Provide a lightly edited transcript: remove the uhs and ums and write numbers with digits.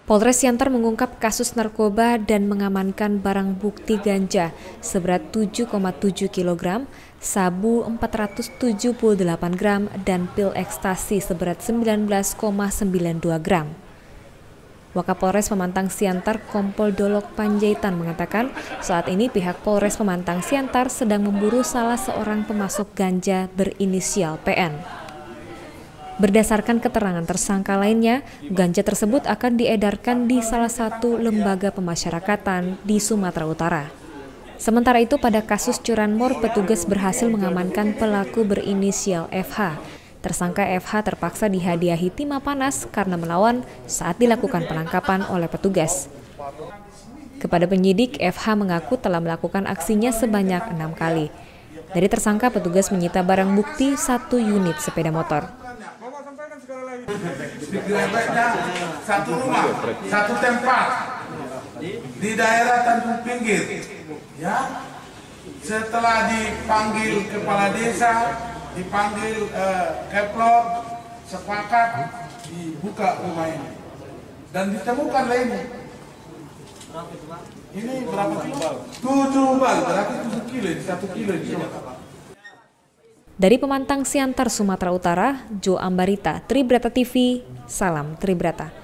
Polres Siantar mengungkap kasus narkoba dan mengamankan barang bukti ganja seberat 7,7 kg, sabu 478 gram, dan pil ekstasi seberat 19,92 gram. Wakapolres Pemantang Siantar Kompol Dolok Panjaitan mengatakan saat ini pihak Polres Pemantang Siantar sedang memburu salah seorang pemasok ganja berinisial PN. Berdasarkan keterangan tersangka lainnya, ganja tersebut akan diedarkan di salah satu lembaga pemasyarakatan di Sumatera Utara. Sementara itu, pada kasus curanmor, petugas berhasil mengamankan pelaku berinisial FH. Tersangka FH terpaksa dihadiahi timah panas karena melawan saat dilakukan penangkapan oleh petugas. Kepada penyidik, FH mengaku telah melakukan aksinya sebanyak 6 kali. Dari tersangka, petugas menyita barang bukti 1 unit sepeda motor. Digerebeknya satu rumah, satu tempat di daerah Tanjung Pinggir. Ya, setelah dipanggil kepala desa, dipanggil keplot, sepakat dibuka rumah ini dan ditemukan lainnya. Ini berapa kilo? 7 bal, berarti 7 kilo, 1 kilo di sini. Dari Pemantang Siantar, Sumatera Utara, Jo Ambarita, Tribrata TV, salam Tribrata.